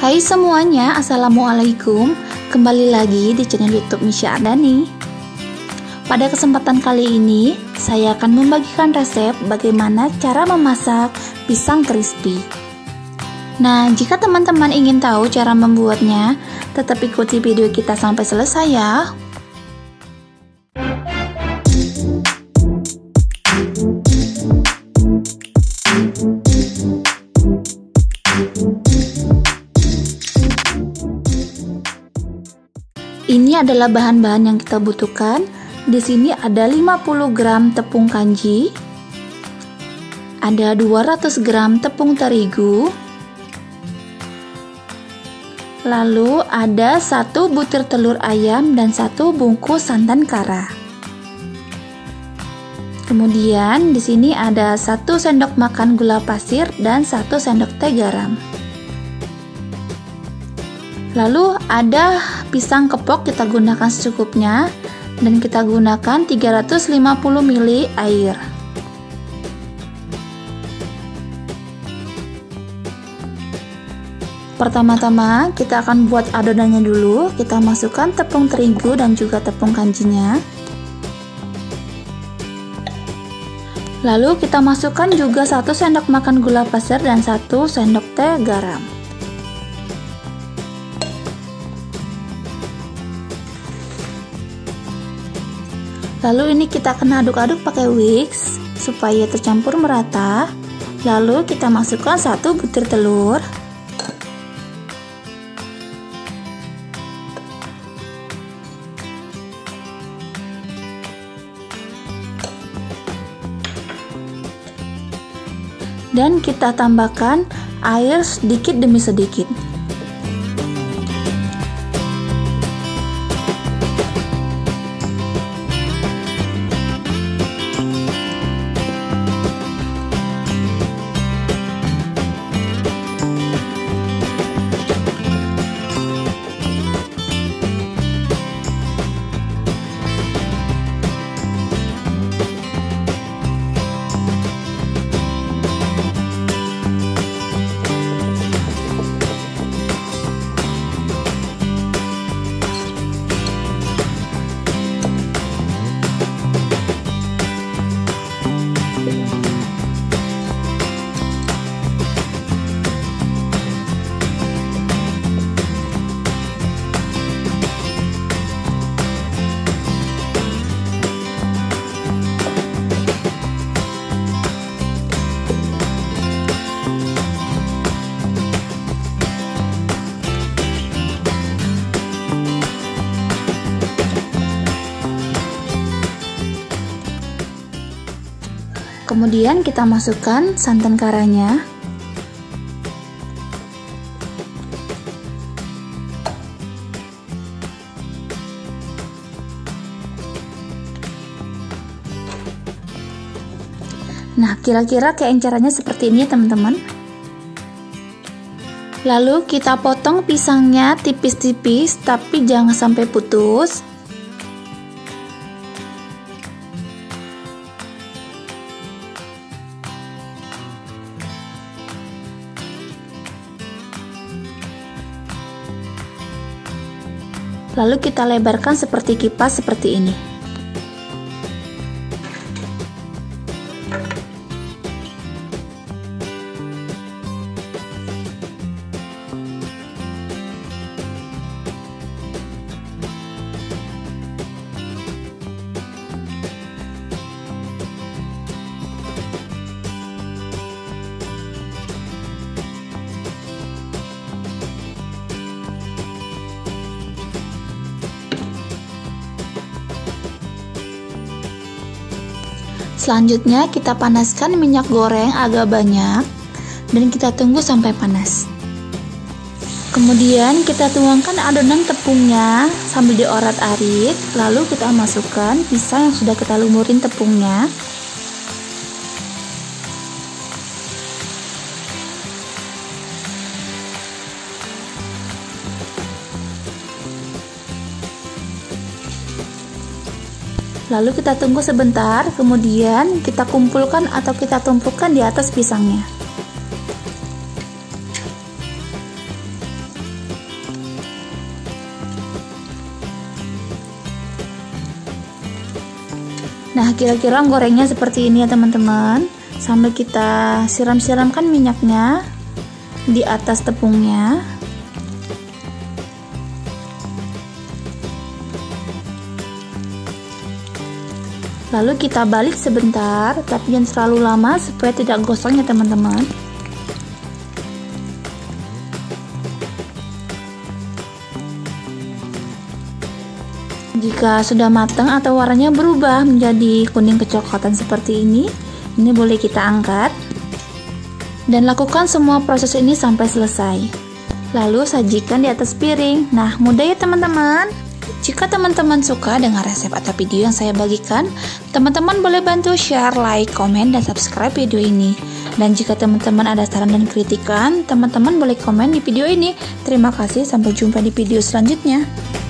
Hai semuanya, Assalamualaikum. Kembali lagi di channel YouTube Misha Ardani. Pada kesempatan kali ini, saya akan membagikan resep bagaimana cara memasak pisang crispy. Nah, jika teman-teman ingin tahu cara membuatnya, tetap ikuti video kita sampai selesai ya. Ini adalah bahan-bahan yang kita butuhkan. Di sini ada 50 gram tepung kanji, ada 200 gram tepung terigu, lalu ada 1 butir telur ayam dan 1 bungkus santan kara. Kemudian di sini ada 1 sendok makan gula pasir dan 1 sendok teh garam. Lalu ada pisang kepok, kita gunakan secukupnya, dan kita gunakan 350 ml air. Pertama-tama kita akan buat adonannya dulu. Kita masukkan tepung terigu dan juga tepung kanjinya. Lalu kita masukkan juga 1 sendok makan gula pasir dan 1 sendok teh garam. Lalu ini kita akan aduk-aduk pakai whisk supaya tercampur merata. Lalu kita masukkan 1 butir telur. Dan kita tambahkan air sedikit demi sedikit. Kemudian kita masukkan santan karanya. Nah, kira-kira kayak caranya seperti ini ya teman-teman. Lalu kita potong pisangnya tipis-tipis, tapi jangan sampai putus. Lalu kita lebarkan seperti kipas seperti ini. Selanjutnya kita panaskan minyak goreng agak banyak dan kita tunggu sampai panas. Kemudian kita tuangkan adonan tepungnya sambil diorat-arit, lalu kita masukkan pisang yang sudah kita lumurin tepungnya. Lalu kita tunggu sebentar, kemudian kita kumpulkan atau kita tumpukkan di atas pisangnya. Nah, kira-kira gorengnya seperti ini ya teman-teman. Sambil kita siram-siramkan minyaknya di atas tepungnya. Lalu kita balik sebentar, tapi jangan terlalu lama supaya tidak gosong ya teman-teman. Jika sudah matang atau warnanya berubah menjadi kuning kecoklatan seperti ini boleh kita angkat. Dan lakukan semua proses ini sampai selesai. Lalu sajikan di atas piring. Nah, mudah ya teman-teman. Jika teman-teman suka dengan resep atau video yang saya bagikan, teman-teman boleh bantu share, like, komen, dan subscribe video ini. Dan jika teman-teman ada saran dan kritikan, teman-teman boleh komen di video ini. Terima kasih, sampai jumpa di video selanjutnya.